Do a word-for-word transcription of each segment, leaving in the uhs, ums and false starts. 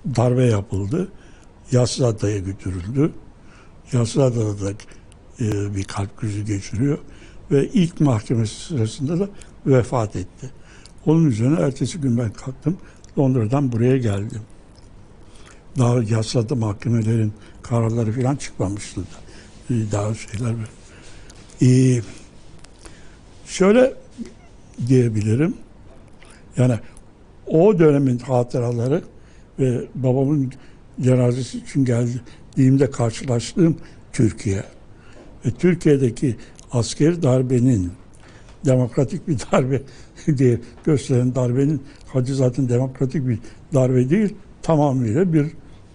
darbe yapıldı. Yassıada'ya götürüldü. Yassıada'da da e, bir kalp krizi geçiriyor. Ve ilk mahkemesi sırasında da vefat etti. Onun üzerine ertesi gün ben kalktım. Londra'dan buraya geldim. Daha Yassıada mahkemelerin kararları falan çıkmamıştı da. Daha şeyler var. Ee, şöyle diyebilirim. Yani o dönemin hatıraları ve babamın cenazesi için geldiğimde karşılaştığım Türkiye ve Türkiye'deki askeri darbenin demokratik bir darbe diye gösteren darbenin hacı zaten demokratik bir darbe değil, tamamıyla bir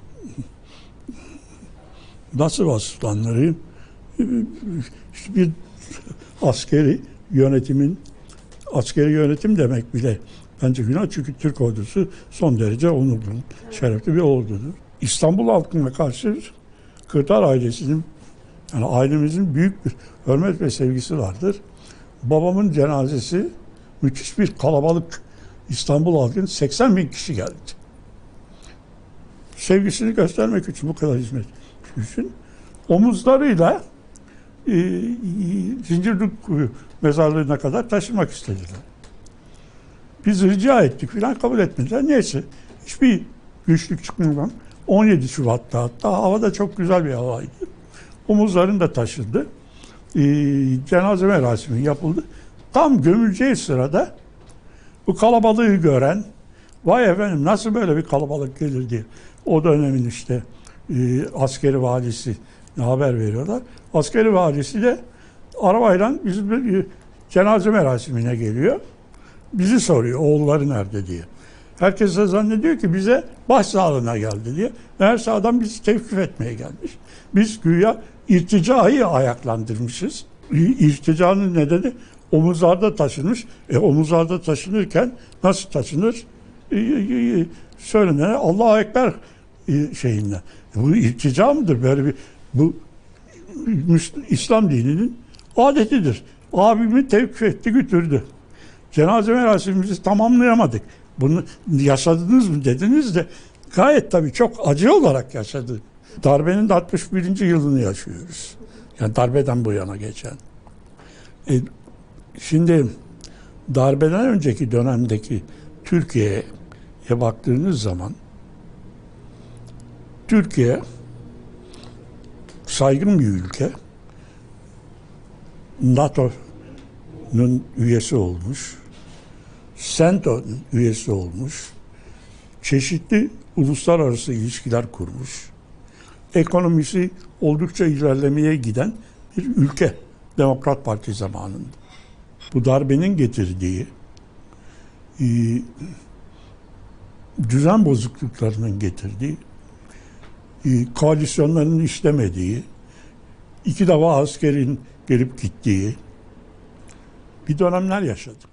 nasıl vasıflandırayım? İşte bir askeri yönetimin askeri yönetim demek bile bence günah, çünkü Türk ordusu son derece onurlu, şerefli bir ordudur. İstanbul halkına karşı Kırtar ailesinin, yani ailemizin büyük bir hürmet ve sevgisi vardır. Babamın cenazesi müthiş bir kalabalık, İstanbul halkının seksen bin kişi geldi. Sevgisini göstermek için, bu kadar hizmet için omuzlarıyla e, Zincirlikuyu mezarlığına kadar taşımak istediler. Biz rica ettik filan, kabul etmediler. Neyse, hiçbir güçlük çıkmadan on yedi Şubat'ta, hatta havada çok güzel bir havaydı. Omuzlarını da taşındı. E, cenaze merasimi yapıldı. Tam gömüleceği sırada bu kalabalığı gören, vay efendim nasıl böyle bir kalabalık gelir diye, o dönemin işte e, askeri valisi haber veriyorlar. Askeri valisi de arabayla bizim e, cenaze merasimine geliyor. Bizi soruyor, oğulları nerede diye. Herkes de zannediyor ki bize başsağlığına geldi diye. Meğerse adam bizi tevkif etmeye gelmiş. Biz güya irticayı ayaklandırmışız. İrticanın nedeni omuzlarda taşınmış. E omuzlarda taşınırken nasıl taşınır? E, e, e, söylenene Allahu Ekber e, şeyinden. Bu irtica mıdır? Böyle bir, bu İslam dininin adetidir. Abimi tevkif etti, götürdü. Cenaze merasimimizi tamamlayamadık. Bunu yaşadınız mı dediniz de gayet tabii çok acı olarak yaşadı. Darbenin de altmış birinci yılını yaşıyoruz. Yani darbeden bu yana geçen. E, şimdi darbeden önceki dönemdeki Türkiye'ye baktığınız zaman Türkiye saygın bir ülke. NATO'nun üyesi olmuş. SENTO'nun üyesi olmuş. Çeşitli uluslararası ilişkiler kurmuş. Ekonomisi oldukça ilerlemeye giden bir ülke Demokrat Parti zamanında. Bu darbenin getirdiği e, düzen bozukluklarının getirdiği, e, koalisyonların işlemediği, iki defa askerin gelip gittiği bir dönemler yaşadık.